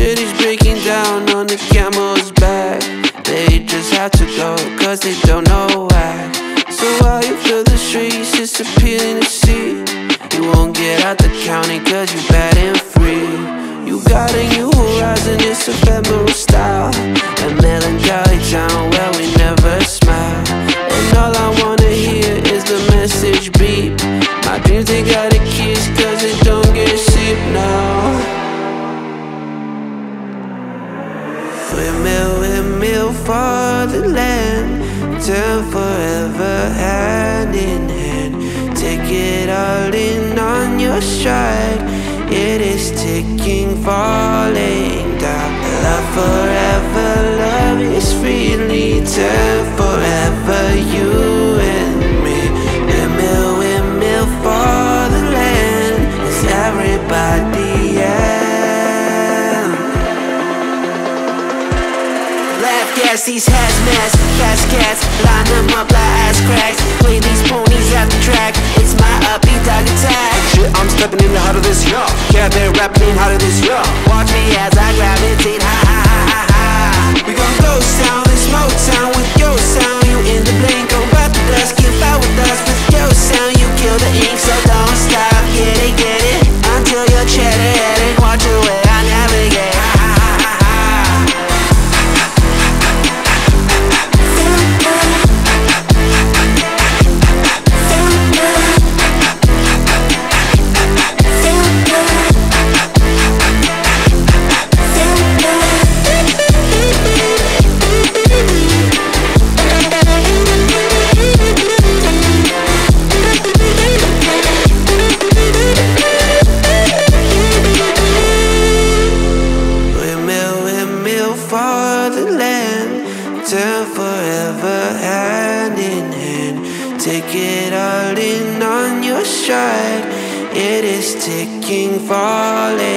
city's breaking down on the camel's back. They just have to go, cause they don't know why. So while you feel the streets, it's appealing to see. You won't get out the county cause you bad and free. You got a new horizon, it's ephemeral style. A melancholy town where we never smile. And all I wanna hear is the message beep. My dreams, they got a kiss cause they don't get sleep now. Windmill, windmill for the land. Turn forever hand in hand. Take it all in on your stride. It is ticking, falling down. Love forever, love is freely. Turn forever, you and me. Windmill, windmill for the land. It's everybody, yeah. Laugh gas, these hazmats, fast cats, line them up like ass cracks. Play these ponies at the track, it's my upbeat dog attack. Shit, I'm stepping in the heart of this, yo. Yeah, they're rapping in heart of this, yo. Watch me as I gravitate, ha ha ha ha ha. We gon' ghost town, this Motown with your sound. You in the blink, go about the dusk, get out with us with your sound. You kill the ink, so don't stop, get it, until you're cheddar-headed. Watch the way I navigate, ha ha ha ha ha. For the land, turn forever hand in hand. Take it all in on your stride. It is ticking, falling